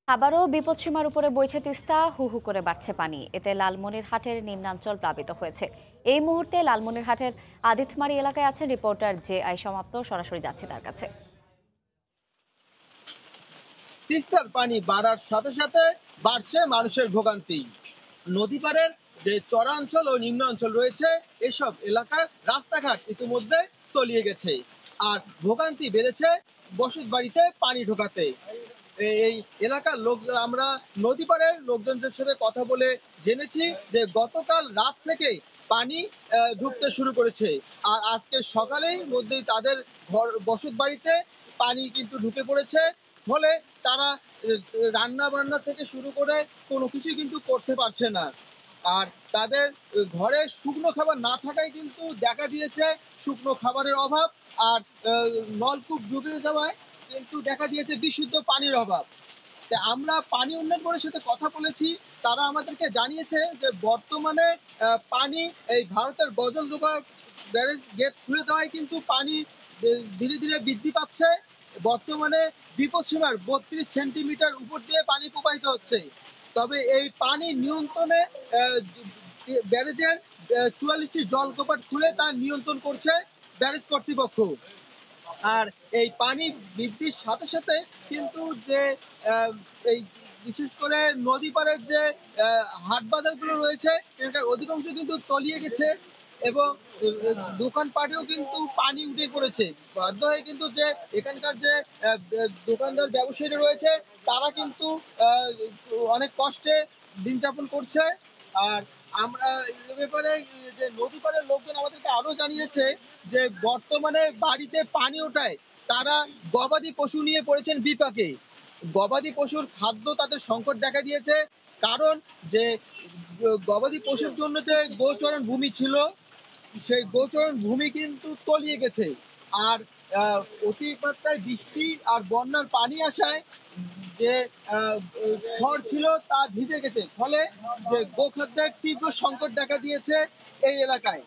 আবারও বিপদসীমার উপরে বইছে তিস্তা, হু হু করে বাড়ছে পানি। এতে লালমনিরহাটের নিম্নাঞ্চল প্লাবিত হয়েছে। এই মুহূর্তে লালমনিরহাটের আদিতমারি এলাকায় আছেন রিপোর্টার জে আই সমাপ্ত। সরাসরি যাচ্ছে তার কাছে। তিস্তার পানি বাড়ার সাথে সাথে বাড়ছে মানুষের ভোগান্তি। নদী পাড়ের যে চরাঞ্চল ও নিম্নাঞ্চল রয়েছে, এসব এলাকার রাস্তাঘাট ইতিমধ্যে তলিয়ে গেছে। আর ভোগান্তি বেড়েছে বসত বাড়িতে পানি ঢোকাতে। এই এলাকার লোক, আমরা নদী পাড়ের লোকজনদের সাথে কথা বলে জেনেছি যে গতকাল রাত থেকে পানি ঢুকতে শুরু করেছে। আর আজকে সকালেই মধ্যেই তাদের ঘর বসত বাড়িতে পানি কিন্তু ঢুকে পড়েছে। ফলে তারা রান্না বান্না থেকে শুরু করে কোনো কিছুই কিন্তু করতে পারছে না। আর তাদের ঘরে শুকনো খাবার না থাকায় কিন্তু দেখা দিয়েছে শুকনো খাবারের অভাব। আর নলকূপ ডুবে যাওয়ায় কিন্তু দেখা দিয়েছে বিশুদ্ধ পানির অভাব। আমরা পানি উন্নয়ন বোর্ডের সাথে কথা বলেছি। তারা আমাদেরকে জানিয়েছে যে বর্তমানে পানি এই ভারতের গজলডোবা ব্যারেজ গেট খুলে দেওয়ায় কিন্তু পানি ধীরে ধীরে বৃদ্ধি পাচ্ছে। বর্তমানে বিপদসীমার ৩২ সেন্টিমিটার উপর দিয়ে পানি প্রবাহিত হচ্ছে। তবে এই পানি নিয়ন্ত্রণে ব্যারেজের ৪৪টি জলকপাট খুলে তা নিয়ন্ত্রণ করছে ব্যারেজ কর্তৃপক্ষ। আর এই পানি বৃদ্ধির সাথে সাথে কিন্তু যে এই বিশেষ করে নদী পাড়ের যে হাট বাজারগুলো রয়েছে, এটার অধিকাংশ কিন্তু তলিয়ে গেছে এবং দোকানপাটেও কিন্তু পানি উঠে পড়েছে। বাধ্য হয়ে কিন্তু যে এখানকার যে দোকানদার ব্যবসায়ীরা রয়েছে, তারা কিন্তু আহ, অনেক কষ্টে দিন যাপন করছে। আর আমরা এ ব্যাপারে যে নদী পাড়ের লোকজন আমাদেরকে আরো জানিয়েছে যে বর্তমানে বাড়িতে পানি ওঠায় তারা গবাদি পশু নিয়ে পড়েছেন বিপাকে। গবাদি পশুর খাদ্য তাদের সংকট দেখা দিয়েছে। কারণ যে গবাদি পশুর জন্য যে গোচরণ ভূমি ছিল, সেই গোচরণ ভূমি কিন্তু তলিয়ে গেছে। আর অতিমাত্রায় বৃষ্টি আর বন্যার পানি আসায় যে খড় ছিল তা ভিজে গেছে। ফলে যে গোখাদ্যের তীব্র সংকট দেখা দিয়েছে এই এলাকায়।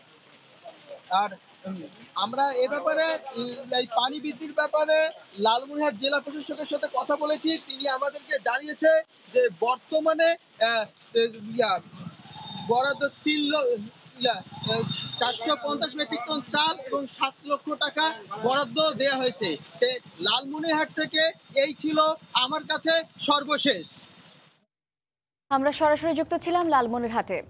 আর আমরা এ ব্যাপারে এই পানি বৃদ্ধির ব্যাপারে লালমনিরহাট জেলা প্রশাসকের সাথে কথা বলেছি। তিনি আমাদেরকে জানিয়েছে যে বর্তমানে বরাদ্দ 450 মেট্রিক টন চাল এবং 7 লক্ষ টাকা বরাদ্দ দেওয়া হয়েছে। লালমনিরহাট থেকে এই ছিল আমার কাছে সর্বশেষ। আমরা সরাসরি যুক্ত ছিলাম লালমনিরহাটে।